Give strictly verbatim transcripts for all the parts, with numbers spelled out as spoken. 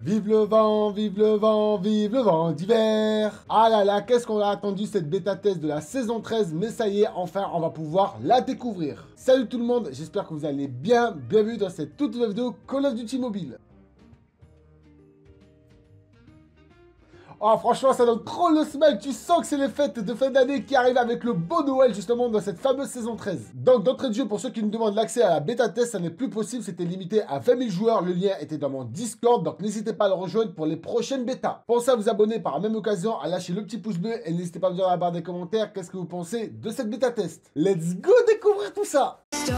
Vive le vent, vive le vent, vive le vent d'hiver. Ah là là, qu'est-ce qu'on a attendu cette bêta test de la saison treize, mais ça y est, enfin, on va pouvoir la découvrir. Salut tout le monde, j'espère que vous allez bien. Bienvenue dans cette toute nouvelle vidéo Call of Duty Mobile. Oh, franchement, ça donne trop le smile. Tu sens que c'est les fêtes de fin d'année qui arrivent avec le beau Noël, justement, dans cette fameuse saison treize. Donc, d'entrée de jeu, pour ceux qui nous demandent l'accès à la bêta test, ça n'est plus possible. C'était limité à vingt mille joueurs. Le lien était dans mon Discord. Donc, n'hésitez pas à le rejoindre pour les prochaines bêtas. Pensez à vous abonner par la même occasion, à lâcher le petit pouce bleu. Et n'hésitez pas à me dire dans la barre des commentaires qu'est-ce que vous pensez de cette bêta test. Let's go découvrir tout ça.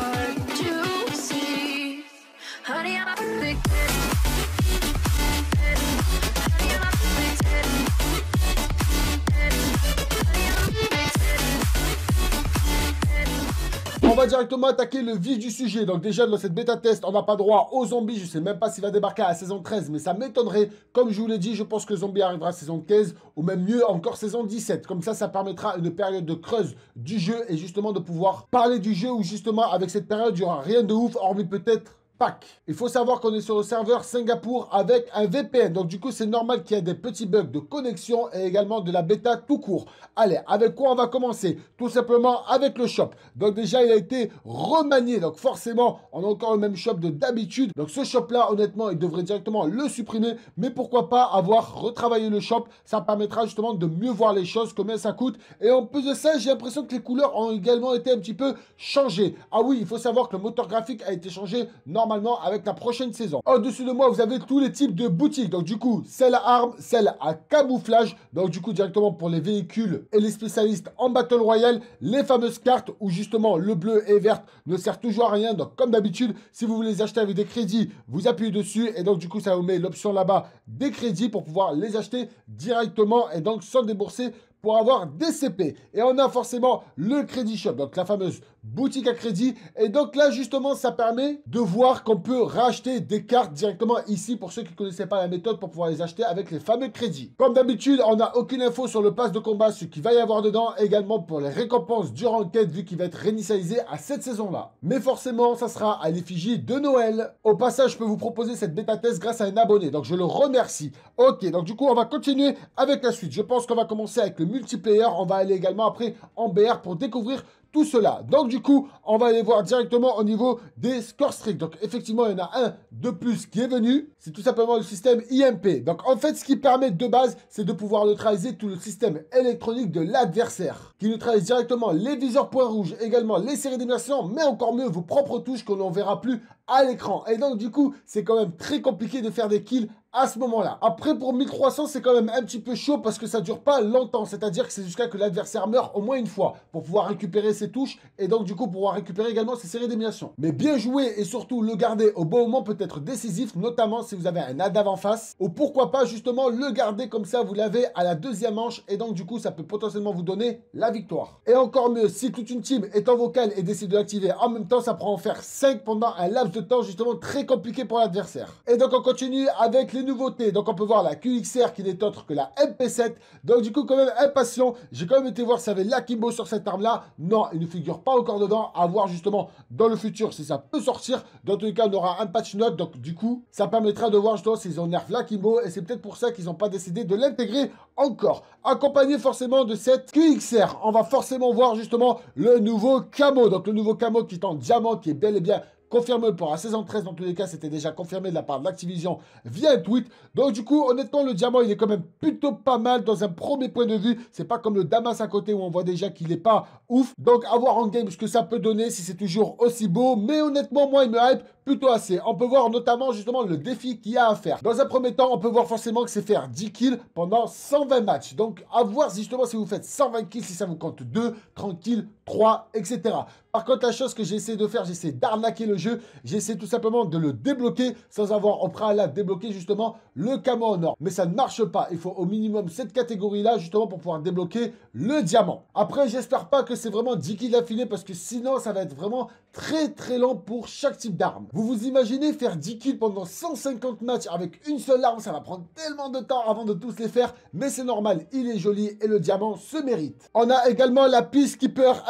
On va directement attaquer le vif du sujet. Donc déjà, dans cette bêta test, on n'a pas droit aux zombies. Je sais même pas s'il va débarquer à la saison treize, mais ça m'étonnerait. Comme je vous l'ai dit, je pense que zombie arrivera à saison quinze, ou même mieux encore saison dix-sept. Comme ça, ça permettra une période de creuse du jeu et justement de pouvoir parler du jeu où justement, avec cette période, il n'y aura rien de ouf, hormis peut-être Pack. Il faut savoir qu'on est sur le serveur Singapour avec un V P N. Donc du coup, c'est normal qu'il y ait des petits bugs de connexion et également de la bêta tout court. Allez, avec quoi on va commencer? Tout simplement avec le shop. Donc déjà, il a été remanié. Donc forcément, on a encore le même shop de d'habitude. Donc ce shop-là, honnêtement, il devrait directement le supprimer. Mais pourquoi pas avoir retravaillé le shop? Ça permettra justement de mieux voir les choses, combien ça coûte. Et en plus de ça, j'ai l'impression que les couleurs ont également été un petit peu changées. Ah oui, il faut savoir que le moteur graphique a été changé normalement avec la prochaine saison. Au-dessus de moi, vous avez tous les types de boutiques. Donc du coup, celle à armes, celle à camouflage. Donc du coup, directement pour les véhicules et les spécialistes en Battle Royale, les fameuses cartes où justement le bleu et vert ne sert toujours à rien. Donc comme d'habitude, si vous voulez les acheter avec des crédits, vous appuyez dessus et donc du coup, ça vous met l'option là-bas des crédits pour pouvoir les acheter directement et donc sans débourser pour avoir des C P. Et on a forcément le Crédit Shop, donc la fameuse boutique à crédit. Et donc là, justement, ça permet de voir qu'on peut racheter des cartes directement ici pour ceux qui ne connaissaient pas la méthode pour pouvoir les acheter avec les fameux crédits. Comme d'habitude, on n'a aucune info sur le pass de combat, ce qu'il va y avoir dedans, également pour les récompenses du ranked, vu qu'il va être réinitialisé à cette saison-là. Mais forcément, ça sera à l'effigie de Noël. Au passage, je peux vous proposer cette bêta test grâce à un abonné, donc je le remercie. Ok, donc du coup, on va continuer avec la suite. Je pense qu'on va commencer avec le multiplayer. On va aller également après en B R pour découvrir tout cela. Donc du coup, on va aller voir directement au niveau des score streaks. Donc effectivement, il y en a un de plus qui est venu. C'est tout simplement le système I M P. Donc en fait, ce qui permet de base, c'est de pouvoir neutraliser tout le système électronique de l'adversaire. Qui neutralise directement les viseurs points rouges, également les séries d'immersion, mais encore mieux vos propres touches que l'on ne verra plus à l'écran. Et donc du coup, c'est quand même très compliqué de faire des kills à ce moment-là. Après, pour mille trois cents, c'est quand même un petit peu chaud parce que ça dure pas longtemps. C'est-à-dire que c'est jusqu'à que l'adversaire meure au moins une fois pour pouvoir récupérer ses touches et donc du coup pouvoir récupérer également ses séries d'élimination. Mais bien joué et surtout le garder au bon moment peut être décisif, notamment si vous avez un Adav en face. Ou pourquoi pas justement le garder comme ça, vous l'avez à la deuxième manche et donc du coup ça peut potentiellement vous donner la victoire. Et encore mieux, si toute une team est en vocal et décide de l'activer en même temps, ça prend en faire cinq pendant un laps de temps justement très compliqué pour l'adversaire. Et donc on continue avec les nouveautés. Donc on peut voir la Q X R qui n'est autre que la M P sept. Donc du coup quand même impatient. J'ai quand même été voir s'il y avait l'Akimbo sur cette arme là. Non, il ne figure pas encore dedans. À voir justement dans le futur si ça peut sortir. Dans tous les cas on aura un patch note. Donc du coup ça permettra de voir justement s'ils ont nerf l'Akimbo. Et c'est peut-être pour ça qu'ils n'ont pas décidé de l'intégrer encore. Accompagné forcément de cette Q X R. On va forcément voir justement le nouveau camo. Donc le nouveau camo qui est en diamant, qui est bel et bien confirmé pour la saison treize. Dans tous les cas, c'était déjà confirmé de la part de l'Activision via un tweet. Donc du coup, honnêtement, le diamant, il est quand même plutôt pas mal dans un premier point de vue. C'est pas comme le Damas à côté où on voit déjà qu'il est pas ouf. Donc à voir en game ce que ça peut donner, si c'est toujours aussi beau. Mais honnêtement, moi, il me hype plutôt assez. On peut voir notamment justement le défi qu'il y a à faire. Dans un premier temps, on peut voir forcément que c'est faire dix kills pendant cent vingt matchs. Donc à voir justement si vous faites cent vingt kills, si ça vous compte deux, trente kills, trois, et cetera. Par contre, la chose que j'ai essayé de faire, j'ai essayé d'arnaquer le jeu. J'ai essayé tout simplement de le débloquer sans avoir au préalable débloqué justement le camo en or. Mais ça ne marche pas. Il faut au minimum cette catégorie-là justement pour pouvoir débloquer le diamant. Après, j'espère pas que c'est vraiment dix kills d'affilée parce que sinon, ça va être vraiment très très lent pour chaque type d'arme. Vous vous imaginez faire dix kills pendant cent cinquante matchs avec une seule arme, ça va prendre tellement de temps avant de tous les faire, mais c'est normal, il est joli et le diamant se mérite. On a également la Peacekeeper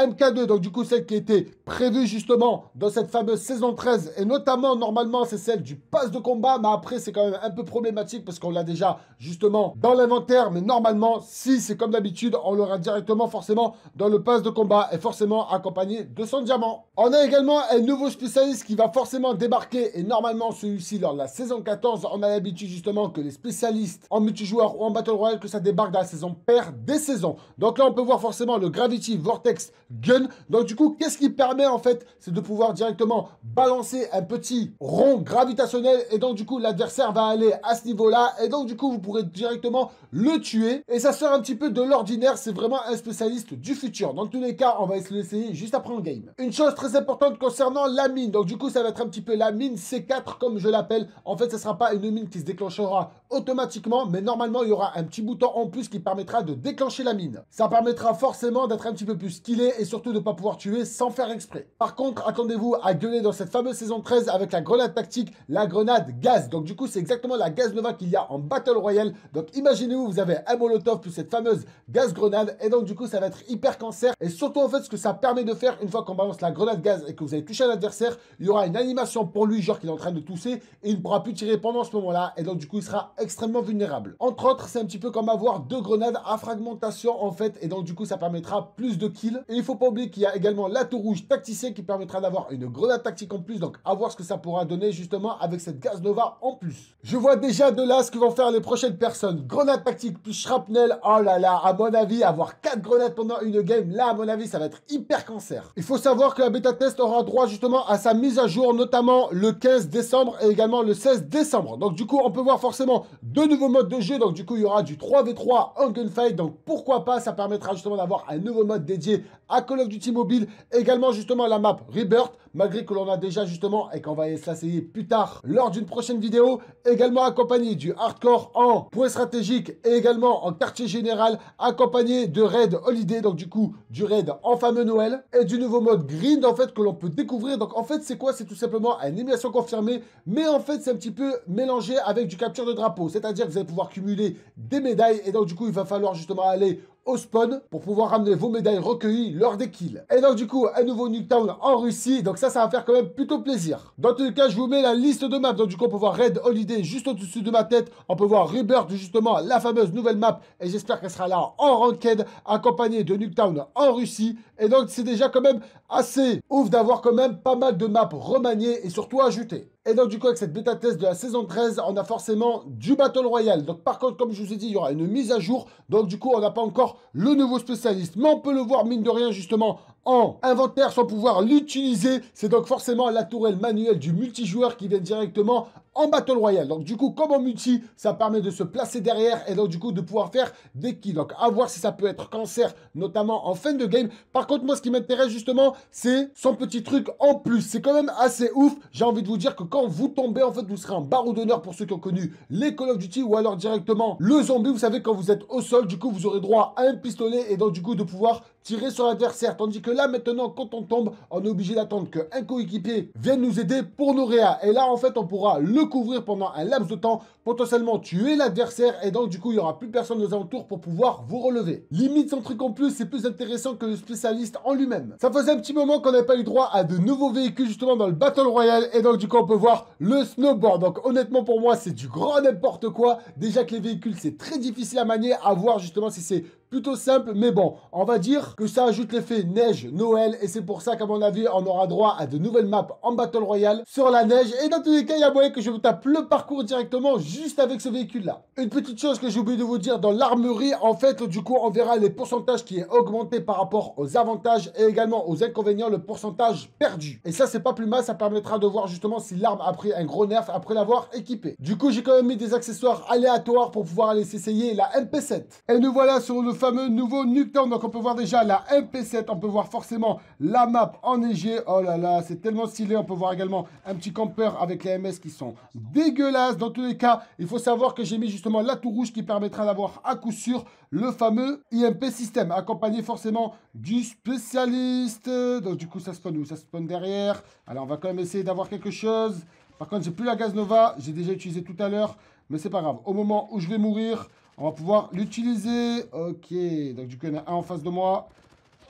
M K deux, donc du coup celle qui était prévue justement dans cette fameuse saison treize, et notamment normalement c'est celle du pass de combat, mais après c'est quand même un peu problématique parce qu'on l'a déjà justement dans l'inventaire, mais normalement si c'est comme d'habitude, on l'aura directement forcément dans le pass de combat et forcément accompagné de son diamant. On a également un nouveau spécialiste qui va forcément débarquer, et normalement celui-ci lors de la saison quatorze, on a l'habitude justement que les spécialistes en multijoueur ou en Battle Royale, que ça débarque dans la saison paire des saisons. Donc là on peut voir forcément le Gravity Vortex Gun. Donc du coup qu'est-ce qui permet en fait, c'est de pouvoir directement balancer un petit rond gravitationnel, et donc du coup l'adversaire va aller à ce niveau là, et donc du coup vous pourrez directement le tuer, et ça sort un petit peu de l'ordinaire. C'est vraiment un spécialiste du futur. Dans tous les cas on va l'essayer juste après en game. Une chose très importante concernant la mine, donc du coup ça va être un petit peu la mine C quatre comme je l'appelle. En fait ce ne sera pas une mine qui se déclenchera automatiquement, mais normalement il y aura un petit bouton en plus qui permettra de déclencher la mine. Ça permettra forcément d'être un petit peu plus skillé et surtout de ne pas pouvoir tuer sans faire exprès. Par contre, attendez-vous à gueuler dans cette fameuse saison treize avec la grenade tactique, la grenade gaz. Donc du coup, c'est exactement la gaz nova qu'il y a en Battle Royale. Donc imaginez-vous, vous avez un molotov plus cette fameuse gaz grenade, et donc du coup, ça va être hyper cancer. Et surtout en fait, ce que ça permet de faire une fois qu'on balance la grenade gaz et que vous avez touché un adversaire, il y aura une animation pour lui, genre qu'il est en train de tousser, et il ne pourra plus tirer pendant ce moment-là, et donc du coup, il sera extrêmement vulnérable. Entre autres, c'est un petit peu comme avoir deux grenades à fragmentation en fait, et donc du coup ça permettra plus de kills. Et il faut pas oublier qu'il y a également l'atout rouge tacticien qui permettra d'avoir une grenade tactique en plus, donc à voir ce que ça pourra donner justement avec cette gaz nova en plus. Je vois déjà de là ce que vont faire les prochaines personnes. Grenade tactique plus shrapnel, oh là là, à mon avis avoir quatre grenades pendant une game, là à mon avis ça va être hyper cancer. Il faut savoir que la bêta test aura droit justement à sa mise à jour, notamment le quinze décembre et également le seize décembre. Donc du coup on peut voir forcément deux nouveaux modes de jeu. Donc du coup il y aura du trois v trois en gunfight, donc pourquoi pas, ça permettra justement d'avoir un nouveau mode dédié à Call of Duty Mobile. Également justement la map Rebirth, malgré que l'on a déjà justement et qu'on va essayer plus tard lors d'une prochaine vidéo. Également accompagné du hardcore en point stratégique et également en quartier général, accompagné de raid holiday, donc du coup du raid en fameux Noël, et du nouveau mode grind en fait que l'on peut découvrir. Donc en fait c'est quoi? C'est tout simplement une élimination confirmée, mais en fait c'est un petit peu mélangé avec du capture de drapeau, c'est-à-dire que vous allez pouvoir cumuler des médailles, et donc du coup il va falloir justement aller au spawn pour pouvoir ramener vos médailles recueillies lors des kills. Et donc du coup un nouveau Nuketown en Russie, donc ça ça va faire quand même plutôt plaisir. Dans tous les cas je vous mets la liste de maps. Donc du coup on peut voir Raid Holiday juste au-dessus de ma tête, on peut voir Rebirth justement la fameuse nouvelle map, et j'espère qu'elle sera là en ranked accompagnée de Nuketown en Russie. Et donc c'est déjà quand même assez ouf d'avoir quand même pas mal de maps remaniées et surtout ajoutées. Et donc du coup avec cette bêta test de la saison treize, on a forcément du Battle Royale. Donc par contre comme je vous ai dit, il y aura une mise à jour. Donc du coup on n'a pas encore le nouveau spécialiste, mais on peut le voir mine de rien justement en inventaire sans pouvoir l'utiliser. C'est donc forcément la tourelle manuelle du multijoueur qui vient directement en Battle Royale. Donc du coup comme en multi, ça permet de se placer derrière et donc du coup de pouvoir faire des kills. Donc à voir si ça peut être cancer, notamment en fin de game. Par contre moi ce qui m'intéresse justement, c'est son petit truc en plus. C'est quand même assez ouf. J'ai envie de vous dire que quand vous tombez, en fait vous serez en barreau d'honneur pour ceux qui ont connu les Call of Duty, ou alors directement le zombie. Vous savez, quand vous êtes au sol, du coup vous aurez droit à un pistolet et donc du coup de pouvoir tirer sur l'adversaire. Tandis que là maintenant quand on tombe, on est obligé d'attendre qu'un coéquipier vienne nous aider pour nos réa. Et là en fait on pourra le couvrir pendant un laps de temps, potentiellement tuer l'adversaire, et donc du coup il n'y aura plus personne aux alentours pour pouvoir vous relever. Limite son truc en plus, c'est plus intéressant que le spécialiste en lui-même. Ça faisait un petit moment qu'on n'avait pas eu droit à de nouveaux véhicules justement dans le Battle Royale, et donc du coup on peut voir le snowboard. Donc honnêtement pour moi c'est du grand n'importe quoi. Déjà que les véhicules c'est très difficile à manier, à voir justement si c'est plutôt simple, mais bon, on va dire que ça ajoute l'effet neige Noël, et c'est pour ça qu'à mon avis on aura droit à de nouvelles maps en Battle Royale sur la neige. Et dans tous les cas il y a moyen que je vous tape le parcours directement juste avec ce véhicule là. Une petite chose que j'ai oublié de vous dire, dans l'armerie en fait du coup on verra les pourcentages qui est augmenté par rapport aux avantages et également aux inconvénients, le pourcentage perdu. Et ça c'est pas plus mal, ça permettra de voir justement si l'arme a pris un gros nerf après l'avoir équipée. Du coup j'ai quand même mis des accessoires aléatoires pour pouvoir aller s'essayer la M P sept. Et nous voilà sur le fameux nouveau Nuketown. Donc on peut voir déjà la M P sept, on peut voir forcément la map enneigée. Oh là là, c'est tellement stylé. On peut voir également un petit campeur avec les M S qui sont dégueulasses. Dans tous les cas, il faut savoir que j'ai mis justement l'atout rouge qui permettra d'avoir à coup sûr le fameux I M P système, accompagné forcément du spécialiste. Donc du coup ça spawn où? Ça spawn derrière. Alors on va quand même essayer d'avoir quelque chose. Par contre j'ai plus la gaz nova, j'ai déjà utilisé tout à l'heure, mais c'est pas grave. Au moment où je vais mourir, on va pouvoir l'utiliser. Ok, donc du coup il y en a un en face de moi.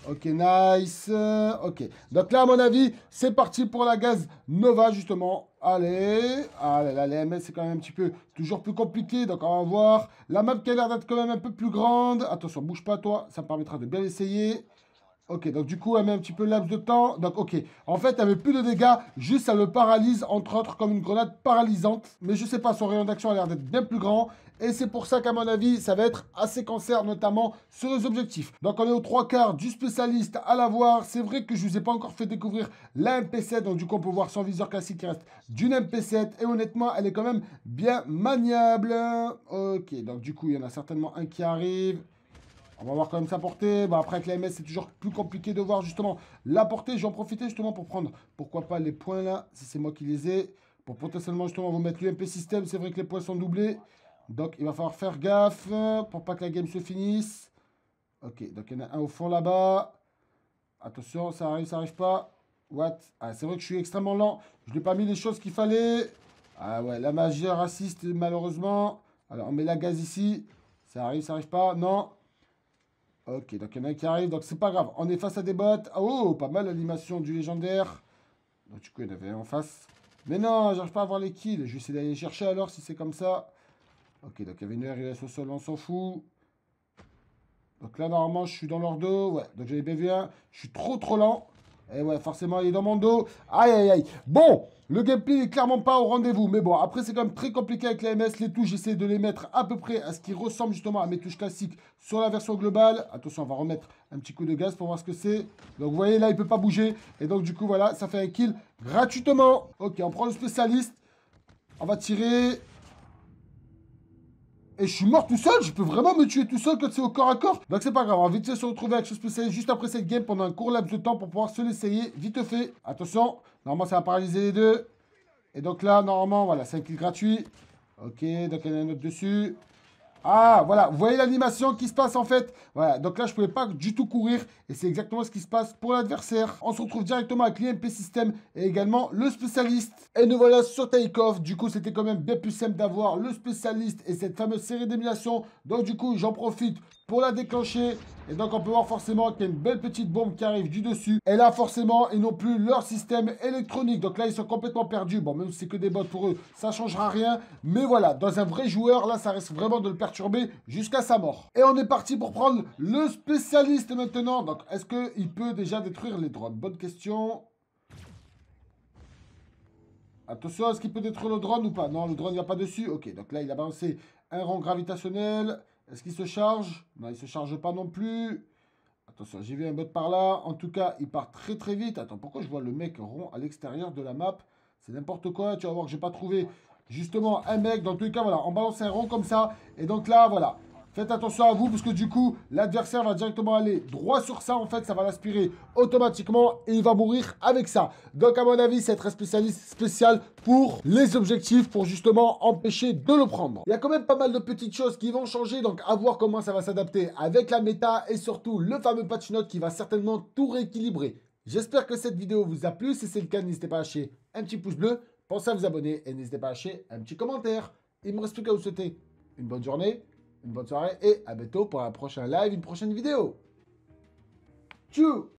Ok, nice. Euh, ok. Donc là, à mon avis, c'est parti pour la gaz Nova, justement. Allez. Allez, là, les M S, c'est quand même un petit peu toujours plus compliqué. Donc, on va voir. La map qui a l'air d'être quand même un peu plus grande. Attention, bouge pas, toi. Ça me permettra de bien l'essayer. Ok, donc du coup, elle met un petit peu le laps de temps. Donc, ok. En fait, elle met plus de dégâts. Juste, ça le paralyse, entre autres, comme une grenade paralysante. Mais je sais pas, son rayon d'action a l'air d'être bien plus grand. Et c'est pour ça qu'à mon avis, ça va être assez cancer, notamment sur les objectifs. Donc, on est aux trois quarts du spécialiste à l'avoir. C'est vrai que je vous ai pas encore fait découvrir la M P sept. Donc, du coup, on peut voir son viseur classique qui reste d'une M P sept. Et honnêtement, elle est quand même bien maniable. Ok, donc du coup, il y en a certainement un qui arrive. On va voir quand même sa portée. Bon, après, avec la M S, c'est toujours plus compliqué de voir justement la portée. Je vais en profiter justement pour prendre, pourquoi pas, les points là, si c'est moi qui les ai. Pour potentiellement justement vous mettre l'U M P système. C'est vrai que les points sont doublés. Donc, il va falloir faire gaffe pour pas que la game se finisse. Ok, donc il y en a un au fond là-bas. Attention, ça arrive, ça arrive pas. What? Ah, c'est vrai que je suis extrêmement lent. Je n'ai pas mis les choses qu'il fallait. Ah ouais, la magie raciste, malheureusement. Alors, on met la gaz ici. Ça arrive, ça arrive pas. Non. Ok, donc il y en a un qui arrive, donc c'est pas grave. On est face à des bots. Oh, pas mal l'animation du légendaire. Donc du coup, il y en avait un en face. Mais non, j'arrive pas à avoir les kills. Je vais essayer d'aller chercher alors si c'est comme ça. Ok, donc il y avait une R I S au sol, on s'en fout. Donc là, normalement, je suis dans leur dos. Ouais, donc j'avais B V un. Je suis trop trop lent. Et ouais, forcément, il est dans mon dos. Aïe, aïe, aïe. Bon, le gameplay n'est clairement pas au rendez-vous. Mais bon, après, c'est quand même très compliqué avec la M S. Les touches, j'essaie de les mettre à peu près à ce qui ressemble justement à mes touches classiques sur la version globale. Attention, on va remettre un petit coup de gaz pour voir ce que c'est. Donc, vous voyez, là, il ne peut pas bouger. Et donc, du coup, voilà, ça fait un kill gratuitement. Ok, on prend le spécialiste. On va tirer. Et je suis mort tout seul, je peux vraiment me tuer tout seul quand c'est au corps à corps. Donc c'est pas grave, on va vite fait se retrouver avec ce spécialiste juste après cette game pendant un court laps de temps pour pouvoir se l'essayer vite fait. Attention, normalement ça va paralyser les deux. Et donc là, normalement, voilà, c'est un kill gratuit. Ok, donc il y en a un autre dessus. Ah, voilà, vous voyez l'animation qui se passe en fait. Voilà, donc là, je ne pouvais pas du tout courir. Et c'est exactement ce qui se passe pour l'adversaire. On se retrouve directement avec l'I M P System et également le spécialiste. Et nous voilà sur Take-Off. Du coup, c'était quand même bien plus simple d'avoir le spécialiste et cette fameuse série d'émulation. Donc du coup, j'en profite pour la déclencher. Et donc, on peut voir forcément qu'il y a une belle petite bombe qui arrive du dessus. Et là, forcément, ils n'ont plus leur système électronique. Donc là, ils sont complètement perdus. Bon, même si c'est que des bots pour eux, ça ne changera rien. Mais voilà, dans un vrai joueur, là, ça risque vraiment de le perturber jusqu'à sa mort. Et on est parti pour prendre le spécialiste maintenant. Donc, est-ce qu'il peut déjà détruire les drones? Bonne question. Attention, est-ce qu'il peut détruire le drone ou pas? Non, le drone, il n'y a pas dessus. Ok, donc là, il a balancé un rang gravitationnel. Est-ce qu'il se charge? Non, il ne se charge pas non plus. Attention, j'ai vu un bot par là. En tout cas, il part très très vite. Attends, pourquoi je vois le mec rond à l'extérieur de la map? C'est n'importe quoi. Tu vas voir que j'ai pas trouvé justement un mec. Dans tous les cas, voilà, on balance un rond comme ça. Et donc là, voilà. Faites attention à vous parce que du coup, l'adversaire va directement aller droit sur ça. En fait, ça va l'aspirer automatiquement et il va mourir avec ça. Donc, à mon avis, c'est être un spécialiste spécial pour les objectifs, pour justement empêcher de le prendre. Il y a quand même pas mal de petites choses qui vont changer. Donc, à voir comment ça va s'adapter avec la méta et surtout le fameux patch note qui va certainement tout rééquilibrer. J'espère que cette vidéo vous a plu. Si c'est le cas, n'hésitez pas à lâcher un petit pouce bleu. Pensez à vous abonner et n'hésitez pas à lâcher un petit commentaire. Il ne me reste plus qu'à vous souhaiter une bonne journée, une bonne soirée et à bientôt pour un prochain live, une prochaine vidéo. Tchou!